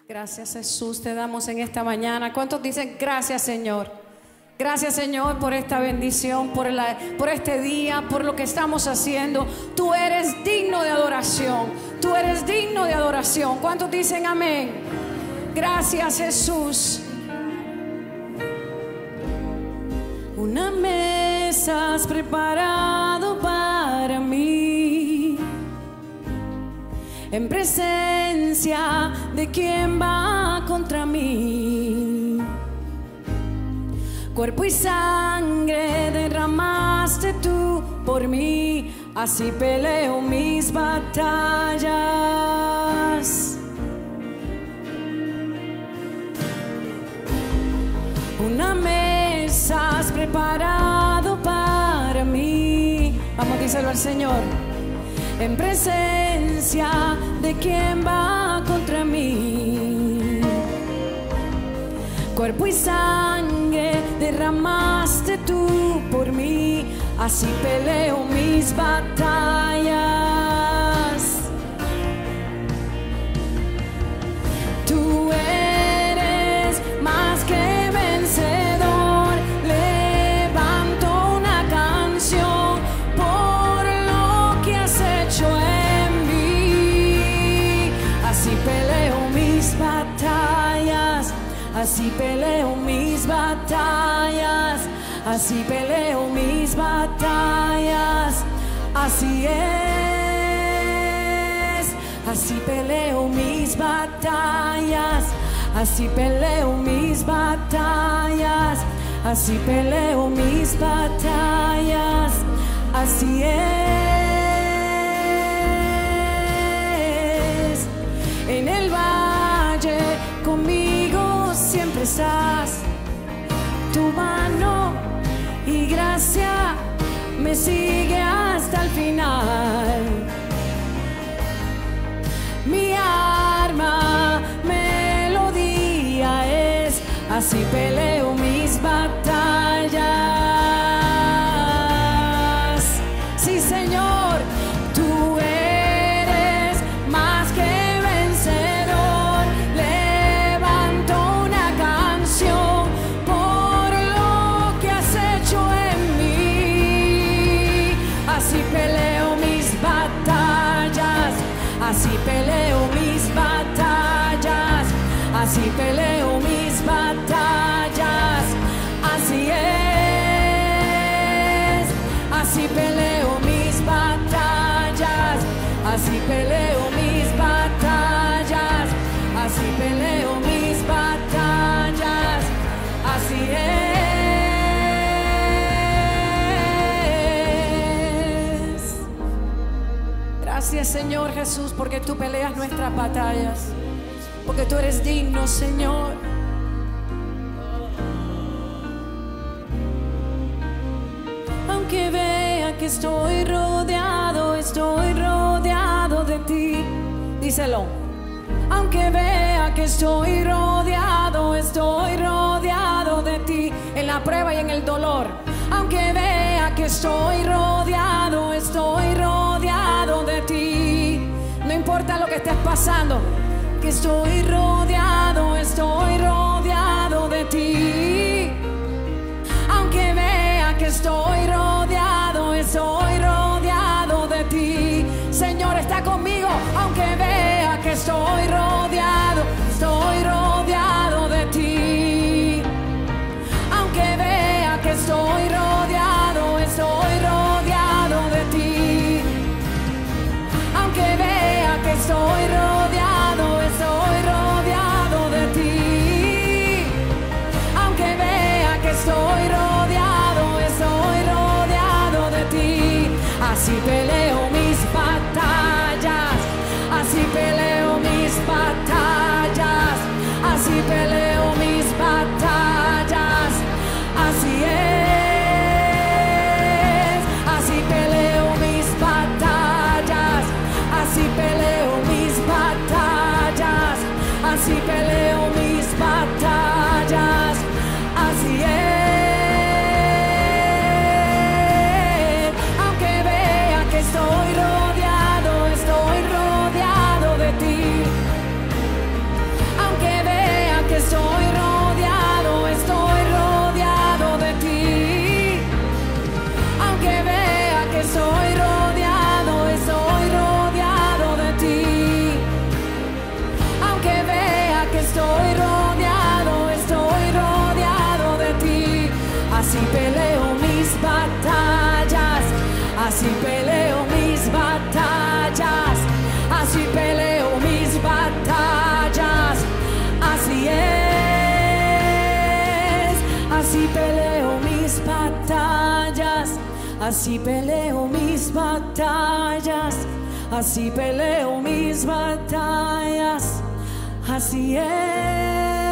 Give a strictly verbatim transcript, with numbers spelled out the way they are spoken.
Gracias, Jesús, te damos en esta mañana. ¿Cuántos dicen gracias, Señor? Gracias, Señor, por esta bendición, por, la, por este día, por lo que estamos haciendo. Tú eres digno de adoración. Tú eres digno de adoración. ¿Cuántos dicen amén? Gracias, Jesús. Una mesa has preparado para mí, en presencia de quien va contra mí. Cuerpo y sangre derramaste tú por mí, así peleo mis batallas. Una mesa has preparado para mí. Vamos a díselo al Señor. En presencia de quien va contra mí. Cuerpo y sangre derramaste tú por mí, así peleo mis batallas. Tú eres más que vencedor. Levanto una canción por lo que has hecho en mí. Así peleo mis batallas. Así peleo mis batallas, así peleo mis batallas, así es. Así peleo mis batallas, así peleo mis batallas, así peleo mis batallas, así es. En el valle conmigo siempre estás, tu mano y gracia me sigue hasta el final. Mi arma, melodía es, así peleo mis batallas. Sí, Señor, tú eres más que vencedor. Levanto una canción por lo que has hecho en mí. Así peleo mis batallas, así peleo mis batallas, así peleo mis batallas, así es. Así peleo mis batallas, así peleo mis batallas, así peleo mis batallas, así es. Gracias, Señor Jesús, porque tú peleas nuestras batallas, porque tú eres digno, Señor. Aunque vea que estoy rodeado, estoy rodeado de ti. Díselo. Aunque vea que estoy rodeado, estoy rodeado de ti. En la prueba y en el dolor. Aunque vea que estoy rodeado, estoy rodeado de ti. No importa lo que estés pasando, que estoy rodeado, estoy rodeado de ti. Aunque vea que estoy rodeado, estoy rodeado de ti. Señor está conmigo. Aunque vea que estoy rodeado, estoy rodeado de ti. Aunque vea que estoy rodeado, estoy rodeado de ti. Aunque vea que estoy rodeado, estoy rodeado de ti. Aunque vea que estoy rodeado, estoy rodeado de ti. Así peleo mis batallas, así peleo mis batallas, así peleo mis batallas, así es. Así peleo mis batallas, así peleo mis batallas, así peleo mis batallas, así es. Aunque vea que estoy rodeado, estoy rodeado de ti. Aunque peleo mis batallas, así peleo mis batallas, así peleo mis batallas, así es.